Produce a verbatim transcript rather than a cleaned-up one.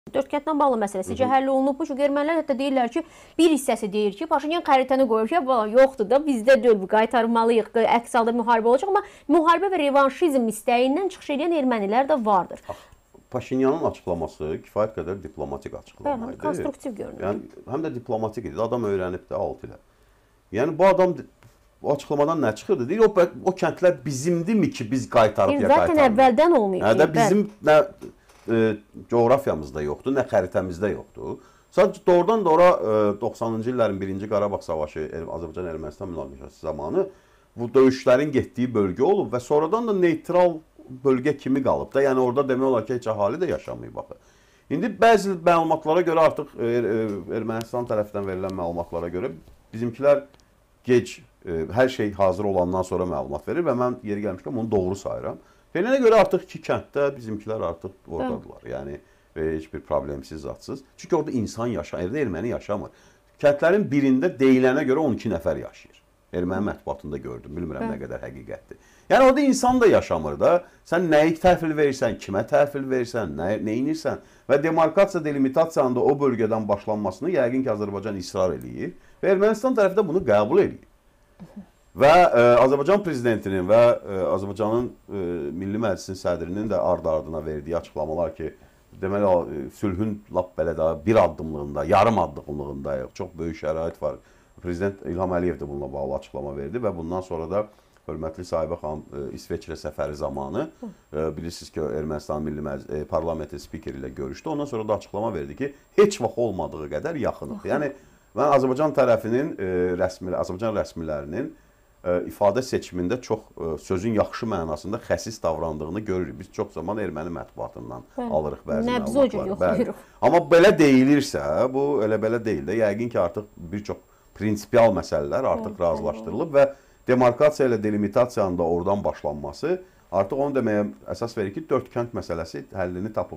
Dörd kəndlə bağlı məsələsi ki, həll olunubmuş. Çünki ermənilər hətta deyirlər ki, bir hissəsi deyir ki, Paşinyan xəritəni qoyur ki, yoxdur da, bizdə deyil, qaytarmalıyıq, əks halda müharibə olacaq. Amma müharibə və revanşizm istəyindən çıxış edən ermənilər də vardır. Paşinyanın açıqlaması kifayət qədər diplomatik açıqlama idi. Konstruktiv görünür. Yəni, həm də diplomatik idi. Adam öyrənib də altı ilə. Yəni, bu adam o açıqlamadan nə çıxırdı? Deyir, o, o kəndlər bizimdimi ki, biz qaytarıb ya qaytarmıyıq? Zaten əvvəldən olmayıb. Yəni, bizim nə e, coğrafiyamızda yoxdur, nə xəritəmizdə yoxdur. Sadəcə doğrudan da ora e, doxsanıncı illərin birinci Qarabağ savaşı, Azərbaycan-Ermənistan münaqişəsi zamanı bu döyüşlərin getdiyi bölgə olub və sonradan da neytral bölgə kimi qalıb da. Yəni orada demək olar ki, heç əhali də yaşamayıb baxı. İndi bəzi məlumatlara görə artıq er, er, Ermənistan tərəfindən verilən məlumatlara görə bizimkilər gec e, hər şey hazır olandan sonra məlumat verir və mən yeri gəlmişkən bunu doğru sayıram. Deyilənə görə artıq iki kənddə bizimkilər artıq oradadılar. Yəni e, heç bir problemsiz zadsız. Çünki orada insan yaşayır, erməni yaşamır. Kəndlərin birində deyilənə görə on iki nəfər yaşayır. Erməni mətbuatında gördüm, bilmirəm nə qədər həqiqətdir. Yəni orada insan da yaşamır da. Sən nəyi təhvil verirsən, kimə təhvil verirsən, nə, nə inirsən və demarkasiya, delimitasiyanın da o bölgədən başlanmasını yəqin ki, Azərbaycan israr eləyir və Ermənistan tərəfi də bunu qəbul eləyir. Və e, Azərbaycan prezidentinin və e, Azərbaycanın e, Milli Məclisin sədrinin də ard-ardına verdiyi açıqlamalar ki, deməli e, sülhün lap belə də bir addımlığında, yarım addımlığındayıq. Çox böyük şərait var. Prezident İlham Əliyev də bununla bağlı açıqlama verdi və bundan sonra da hörmətli Sahibə xanım e, İsveçrə səfəri zamanı e, bilirsiniz ki, Ermənistan Milli Məclis e, parlamenti spikeri ilə görüşdü. Ondan sonra da açıqlama verdi ki, heç vaxt olmadığı qədər yaxınıq. Yəni mən Azərbaycan tərəfinin e, rəsmi, Azərbaycan rəsmilərinin e, ifadə seçimində çox e, sözün yaxşı mənasında xəsis davrandığını görürük. Biz çox zaman erməni mətbuatından Hə. alırıq bəzi məlumatları. Amma belə deyilirsə, bu elə belə deyil də. Yəqin ki, artıq bir çox prinsipial məsələlər artıq Hə. razılaşdırılıb və demarkasiya ilə delimitasiyanın da oradan başlanması artıq onu deməyə əsas verir ki, dörd kənd məsələsi həllini tapıb.